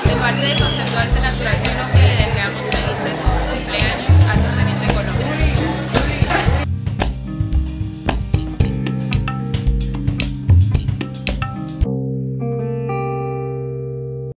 De parte de Concepto Arte Natural Colombia le deseamos felices